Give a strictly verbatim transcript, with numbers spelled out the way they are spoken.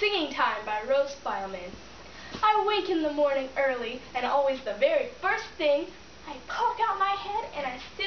Singing Time by Fyleman. I wake in the morning early, and always the very first thing, I poke out my head and I sit